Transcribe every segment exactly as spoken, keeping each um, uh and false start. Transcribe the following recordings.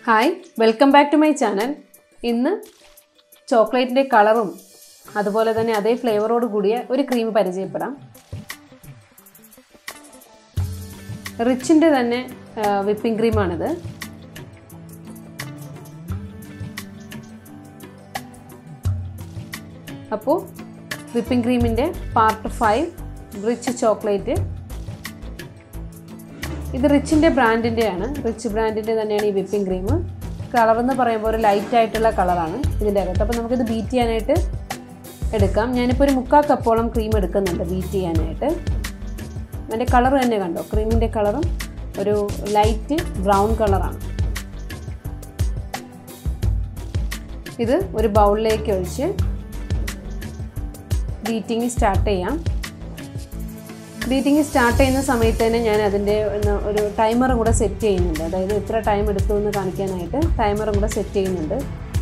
Hi, welcome back to my channel. ഇന്ന് ചോക്ലേറ്റിന്റെ കളറും അതുപോലെ തന്നെ അതേ ഫ്ലേവറോട് കൂടിയ ഒരു ക്രീം പരിചയപ്പെടാം. റിച്ചിന്റെ തന്നെ വിപ്പിംഗ് ക്രീം ആണിത്. അപ്പോൾ വിപ്പിംഗ് ക്രീമിന്റെ പാർട്ട് ഫൈവ് റിച്ച് ചോക്ലേറ്റ്. ഇത് റിച്ചിന്റെ ബ്രാൻഡിന്റെയാണ്. റിച്ച് ബ്രാൻഡിന്റെ തന്നെയാണ് ഈ വിപ്പിംഗ് ക്രീം. കളർ എന്ന് പറയുമ്പോൾ ഒരു ലൈറ്റ് ആയിട്ടുള്ള കളറാണ് ഇതിൻ്റെ അകത്ത്. അപ്പോൾ നമുക്കിത് ബീറ്റ് ചെയ്യാനായിട്ട് എടുക്കാം. ഞാനിപ്പോൾ ഒരു മുക്കാൽ കപ്പോളം ക്രീം എടുക്കുന്നുണ്ട് ബീറ്റ് ചെയ്യാനായിട്ട്. അതിൻ്റെ കളർ തന്നെ കണ്ടോ, ക്രീമിൻ്റെ കളറും ഒരു ലൈറ്റ് ബ്രൗൺ കളറാണ്. ഇത് ഒരു ബൗളിലേക്ക് ഒഴിച്ച് ബീറ്റിംഗ് സ്റ്റാർട്ട് ചെയ്യാം. ബീറ്റിംഗ് സ്റ്റാർട്ട് ചെയ്യുന്ന സമയത്ത് തന്നെ ഞാൻ അതിൻ്റെ ഒരു ടൈമറും കൂടെ സെറ്റ് ചെയ്യുന്നുണ്ട്. അതായത് എത്ര ടൈം എടുത്തു എന്ന് കാണിക്കാനായിട്ട് ടൈമറും കൂടെ സെറ്റ് ചെയ്യുന്നുണ്ട്.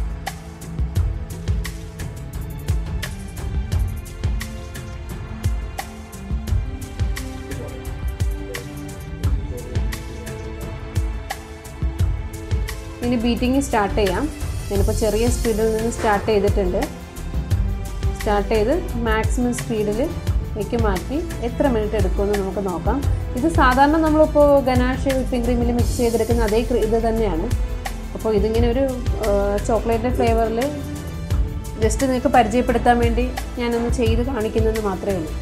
ഇനി ബീറ്റിംഗ് സ്റ്റാർട്ട് ചെയ്യാം. ഞാനിപ്പോൾ ചെറിയ സ്പീഡിൽ നിന്ന് സ്റ്റാർട്ട് ചെയ്തിട്ടുണ്ട്. സ്റ്റാർട്ട് ചെയ്ത് മാക്സിമം സ്പീഡിൽ ക്ക് മാറ്റി എത്ര മിനിറ്റ് എടുക്കുമെന്ന് നമുക്ക് നോക്കാം. ഇത് സാധാരണ നമ്മളിപ്പോൾ ഗനാഷ് വിപ്പിംഗ് ക്രീമിൽ മിക്സ് ചെയ്തെടുക്കുന്ന അതേ ഇത് തന്നെയാണ്. അപ്പോൾ ഇതിങ്ങനെ ഒരു ചോക്ലേറ്റിൻ്റെ ഫ്ലേവറിൽ ജസ്റ്റ് നിങ്ങൾക്ക് പരിചയപ്പെടുത്താൻ വേണ്ടി ഞാനൊന്ന് ചെയ്ത് കാണിക്കുന്നതെന്ന് മാത്രമേ ഉള്ളൂ.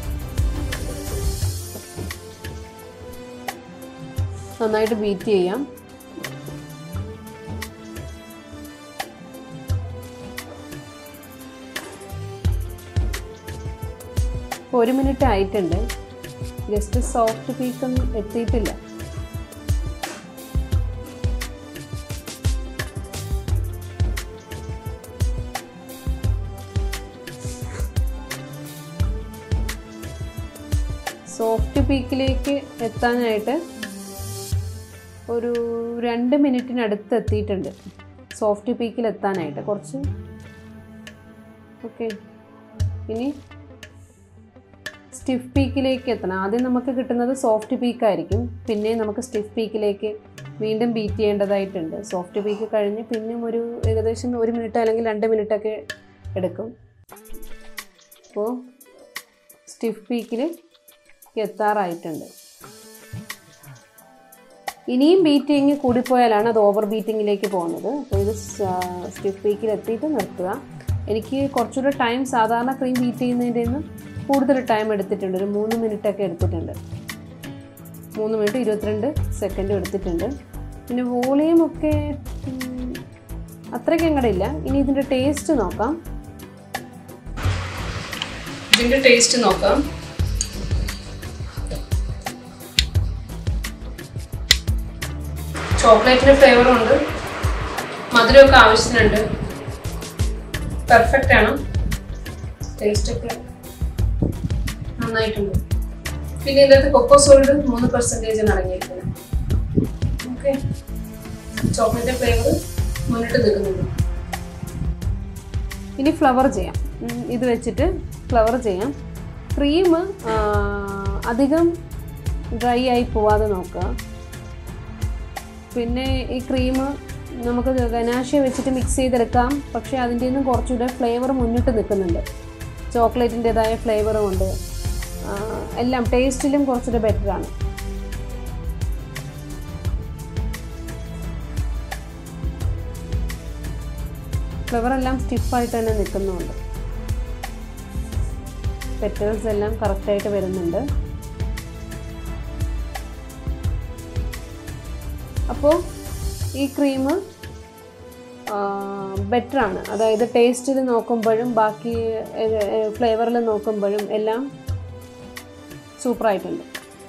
നന്നായിട്ട് ബീറ്റ് ചെയ്യാം. ഒരു മിനിറ്റ് ആയിട്ടുണ്ട്. ജസ്റ്റ് സോഫ്റ്റ് പീക്കൊന്നും എത്തിയിട്ടില്ല. സോഫ്റ്റ് പീക്കിലേക്ക് എത്താനായിട്ട് ഒരു രണ്ട് മിനിറ്റിനടുത്ത് എത്തിയിട്ടുണ്ട്. സോഫ്റ്റ് പീക്കിൽ എത്താനായിട്ട് കുറച്ച് ഓക്കെ. ഇനി സ്റ്റിഫ് പീക്കിലേക്ക് എത്തണം. ആദ്യം നമുക്ക് കിട്ടുന്നത് സോഫ്റ്റ് പീക്കായിരിക്കും. പിന്നെ നമുക്ക് സ്റ്റിഫ് പീക്കിലേക്ക് വീണ്ടും ബീറ്റ് ചെയ്യേണ്ടതായിട്ടുണ്ട്. സോഫ്റ്റ് പീക്ക് കഴിഞ്ഞ് പിന്നെയും ഒരു ഏകദേശം ഒരു മിനിറ്റ് അല്ലെങ്കിൽ രണ്ട് മിനിറ്റൊക്കെ എടുക്കും. അപ്പോൾ സ്റ്റിഫ് പീക്കിൽ എത്താറായിട്ടുണ്ട്. ഇനിയും ബീറ്റിങ് കൂടിപ്പോയാലാണ് അത് ഓവർ ബീറ്റിങ്ങിലേക്ക് പോകുന്നത്. അപ്പോൾ ഇത് സ്റ്റിഫ് പീക്കിൽ എത്തിയിട്ട് നിർത്തുക. എനിക്ക് കുറച്ചുകൂടെ ടൈം സാധാരണ ക്രീം ബീറ്റ് ചെയ്യുന്നതിൻ്റെ നിന്ന് കൂടുതൽ ടൈം എടുത്തിട്ടുണ്ട്. ഒരു മൂന്ന് മിനിറ്റൊക്കെ എടുത്തിട്ടുണ്ട്. മൂന്ന് മിനിറ്റ് ഇരുപത്തിരണ്ട് സെക്കൻഡും എടുത്തിട്ടുണ്ട്. പിന്നെ വോളിയം ഒക്കെ അത്രയ്ക്ക് അങ്ങടില്ല. ഇനി ഇതിൻ്റെ ടേസ്റ്റ് നോക്കാം. ഇതിൻ്റെ ടേസ്റ്റ് നോക്കാം. ചോക്ലേറ്റിൻ്റെ ഫ്ലേവറും ഉണ്ട്, മധുരമൊക്കെ ആവശ്യത്തിനുണ്ട്. പെർഫെക്റ്റ് ആണ്. ടേസ്റ്റൊക്കെ നന്നായിട്ടുണ്ട്. പിന്നെ ഇതിനകത്ത് കൊക്കോ സോൾഡ് മൂന്ന് പെർസെൻറ്റേജാണ് അടങ്ങിയിരിക്കുന്നത്. ഓക്കെ, ചോക്ലേറ്റ് ഫ്ലേവർ മുന്നിട്ട് നിൽക്കുന്നുണ്ട്. ഇനി ഫ്ലവർ ചെയ്യാം. ഇത് വെച്ചിട്ട് ഫ്ലവർ ചെയ്യാം. ക്രീം അധികം ഡ്രൈ ആയി പോവാതെ നോക്കുക. പിന്നെ ഈ ക്രീം നമുക്ക് ഗനാഷെ വെച്ചിട്ട് മിക്സ് ചെയ്തെടുക്കാം. പക്ഷേ അതിൻ്റെ നിന്നും കുറച്ചുകൂടെ ഫ്ലേവർ മുന്നിട്ട് നിൽക്കുന്നുണ്ട്. ചോക്ലേറ്റിൻ്റെതായ ഫ്ലേവറും ഉണ്ട്. എല്ലാം ടേസ്റ്റിലും കുറച്ചുകൂടെ ബെറ്ററാണ്. ഫ്ലവറെല്ലാം സ്റ്റിഫായിട്ട് തന്നെ നിൽക്കുന്നുണ്ട്. പെറ്റൽസ് എല്ലാം കറക്റ്റായിട്ട് വരുന്നുണ്ട്. അപ്പോൾ ഈ ക്രീം ബെറ്ററാണ്. അതായത് ടേസ്റ്റിൽ നോക്കുമ്പോഴും ബാക്കി ഫ്ലേവറിൽ നോക്കുമ്പോഴും എല്ലാം സൂപ്പറായിട്ടുണ്ട്.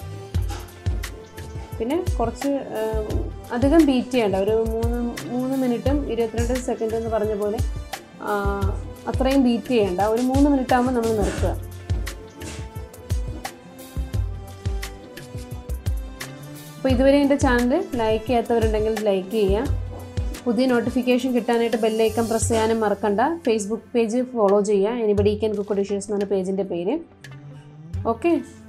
പിന്നെ കുറച്ച് അധികം ബീറ്റ് ചെയ്യേണ്ട. ഒരു മൂന്ന് മൂന്ന് മിനിറ്റും ഇരുപത്തിരണ്ട് സെക്കൻഡ് എന്ന് പറഞ്ഞ പോലെ അത്രയും ബീറ്റ് ചെയ്യേണ്ട. ഒരു മൂന്ന് മിനിറ്റ് ആകുമ്പോൾ നമ്മൾ നിർത്തുക. അപ്പോൾ ഇതുവരെ എൻ്റെ ചാനൽ ലൈക്ക് ചെയ്യാത്തവരുണ്ടെങ്കിൽ ലൈക്ക് ചെയ്യുക. പുതിയ നോട്ടിഫിക്കേഷൻ കിട്ടാനായിട്ട് ബെല്ലൈക്കൺ പ്രസ് ചെയ്യാനും മറക്കണ്ട. ഫേസ്ബുക്ക് പേജ് ഫോളോ ചെയ്യുക. എനിബഡി ക്യാൻ കുക്ക് ഡിഷസ് എന്നാണ് പേജിൻ്റെ പേര്. ഓക്കെ.